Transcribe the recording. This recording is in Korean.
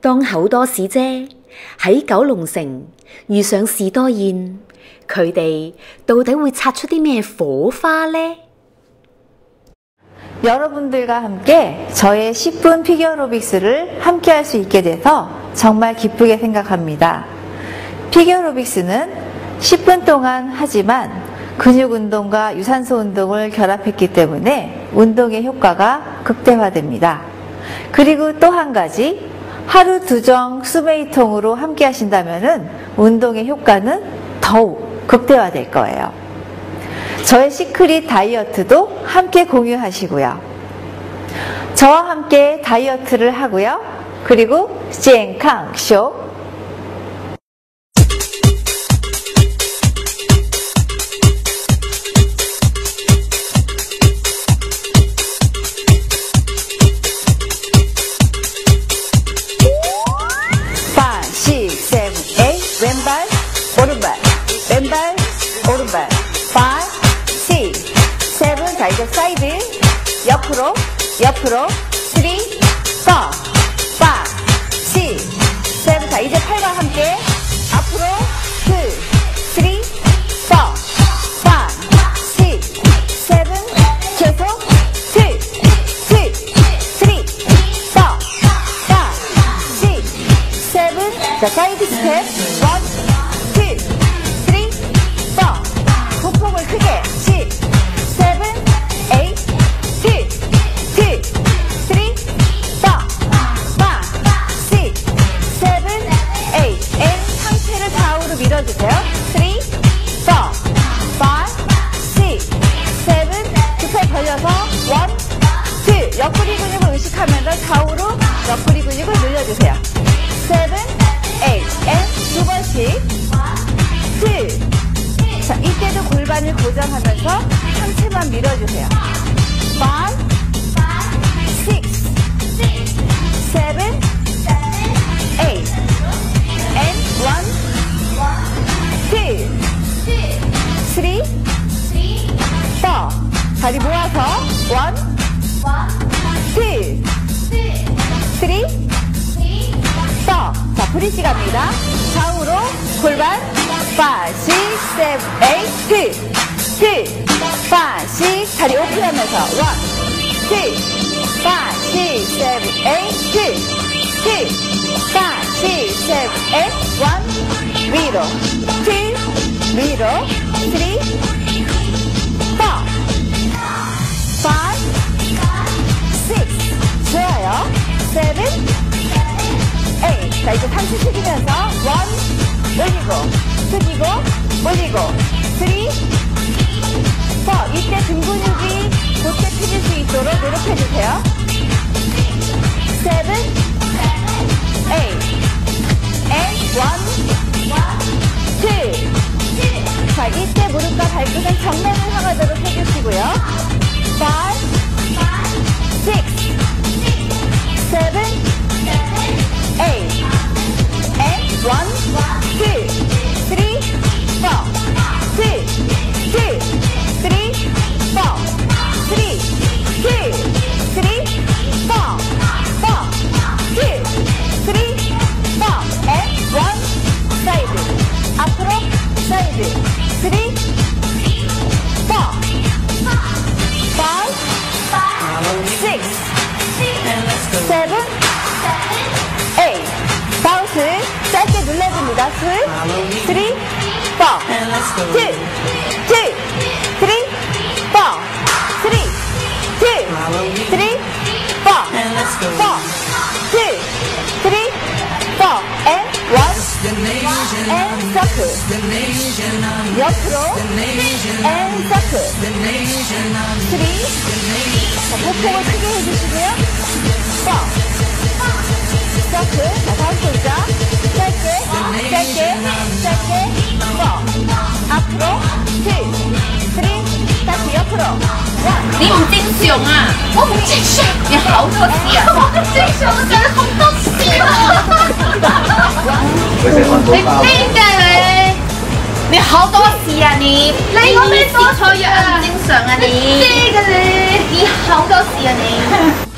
當口多士姐喺九龍城遇上士多燕，佢哋到底會擦出啲咩火花呢？ 여러분들과 함께 저의 10분 피겨로빅스를 함께 할 수 있게 돼서 정말 기쁘게 생각합니다. 피겨로빅스는 10분 동안 하지만 근육 운동과 유산소 운동을 결합했기 때문에 운동의 효과가 극대화됩니다. 그리고 또 한 가지, 하루 2정 수메이통으로 함께 하신다면 운동의 효과는 더욱 극대화될 거예요. 저의 시크릿 다이어트도 함께 공유하시고요. 저와 함께 다이어트를 하고요. 그리고 健康쇼 왼발, 오른발, 왼발, 오른발. 5, 6, 7. 자, 이제 사이드. 옆으로, 옆으로. 3, 4, 5, 6, 7. 자, 이제 팔과 함께. 앞으로. 2, 3, 4, 5, 6, 7. 계속. 2, 2, 3, 4, 5, 6, 7. 자, 사이드 스텝. 1, 2, 3, 4. 보폭을 크게. 6, 7, 8, 2, 2, 3, 4, 5, 6, 7, 8. and 상체를 좌우로 밀어주세요. 3, 4, 5, 6, 7. 두 팔 벌려서 1, 2. 옆구리 근육을 의식하면서 좌우로 옆구리 근육을 늘려주세요. 7, 8. and 두 번씩. 2. 자, 이때도 골반을 고정하면서 상체만 밀어주세요. 5, 6, 7, 8. and 1, 2, 3, 4. 다리 모아서 1, 2, 3, 4. 자, 브릿지 갑니다. 좌우로 골반 5, 6, 7, 8, 2, 2, 5, 6. 다리 오픈하면서 1, 2, 5, 6, 7, 8, 2, 2, 5, 6, 7, 8, 1. 위로 2, 위로 3, 4, 5, 6. 좋아요. 7, 8. 자, 이제 상체 숙이면서 1, 올리고, 숙이고, 올리고, 3, 4. 이때 등 근육이 곧게 펴질 수 있도록 노력해주세요. 7, 8. and 1, 2. 자, 이때 무릎과 발끝은 정면을 향하도록 해주시고요. 5, 6, 7, 8. and 1, 2, 3, 4. 2, 2, 3, 4. 3, 2, 3, 4. 4, 2, 3, 4. and 1. 사이드. 앞으로 사이드. 3, 4. 5, 6, 7, 8. 바운스 짧게 눌러줍니다. 2, 3, 4. 2, 2, 3, 4. 3, 2, 3, 4. 4, 2, 3, 4. and 1. and 서클. 옆으로 and 서클. 3. 자, 보폭을 크게 해주시고요. 4. 서클. 자, 다음 동작. 짧게, 짧게, 짧게. 4. 앞으로. 2, 3. 다시 옆으로. 1. 你唔正常啊！我唔正常，你好多事啊！我唔正常，我做咗咁多事啊！你癲㗎你！你好多事啊你！你我咩多錯藥啊？唔正常啊你！你癲㗎你！你好多事啊你！